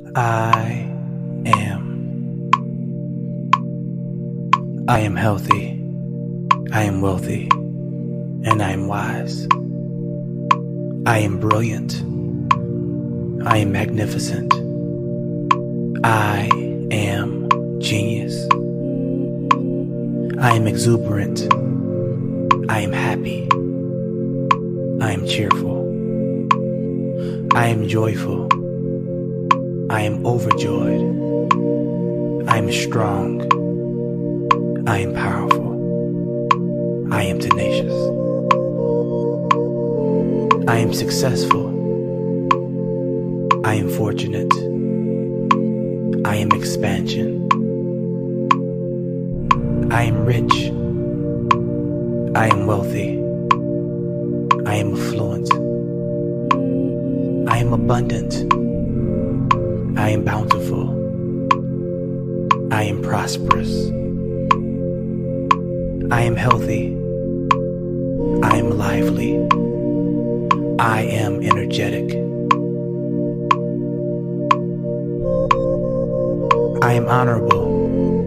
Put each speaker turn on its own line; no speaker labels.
I am. I am healthy. I am wealthy. And I am wise. I am brilliant. I am magnificent. I am genius. I am exuberant. I am happy. I am cheerful. I am joyful. I am overjoyed. I am strong. I am powerful. I am tenacious. I am successful. I am fortunate. I am expansion. I am rich. I am wealthy. I am affluent. I am abundant. I am bountiful. I am prosperous. I am healthy. I am lively. I am energetic. I am honorable.